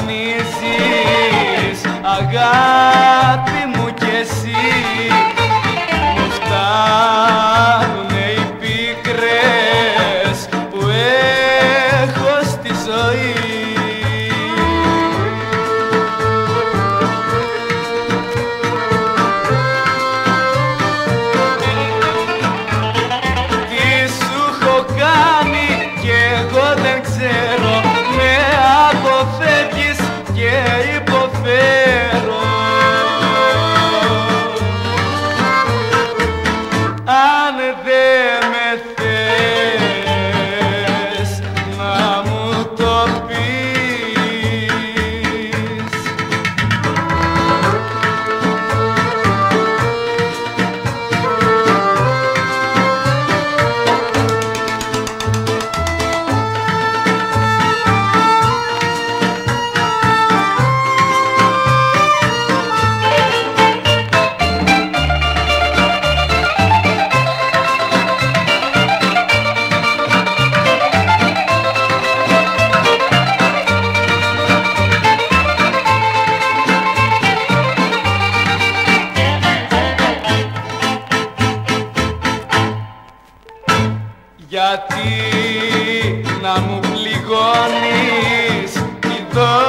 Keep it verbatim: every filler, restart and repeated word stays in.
βασανίζεις, αγάπη μου κι εσύ. Μου φτάνουνε οι πίκρες που έχω στη ζωή. Τι σου έχω κάνει κι εγώ δεν ξέρω, με αποφεύγεις και υποφέρω. Αν δεν με θες να μου το πεις. Γιατί να μου πληγώνεις τη δόση